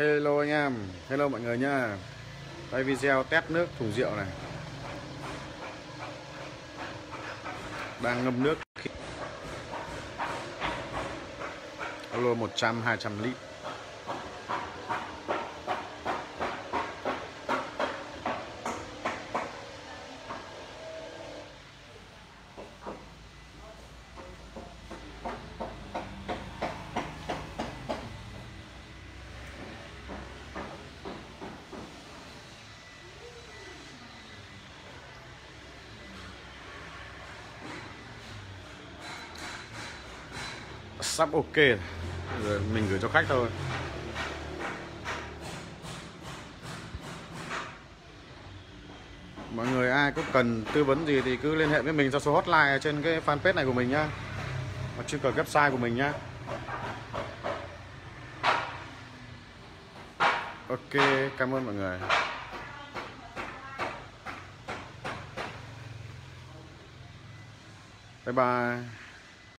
Hello anh em, hello mọi người nha. Đây video test nước thùng rượu này. Đang ngâm nước Alo 100-200 lít. Sắp ok rồi, mình gửi cho khách thôi. Mọi người ai có cần tư vấn gì thì cứ liên hệ với mình theo số hotline trên cái fanpage này của mình nhá, hoặc trên cờ website của mình nhá. Ok, cảm ơn mọi người. Bye bye.